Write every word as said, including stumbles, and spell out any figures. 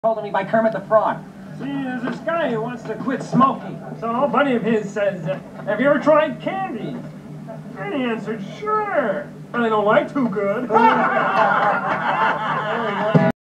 told to me by Kermit the Frog. See, there's this guy who wants to quit smoking. So a buddy of his says, uh, have you ever tried candy? And he answered, sure, but I don't like too good.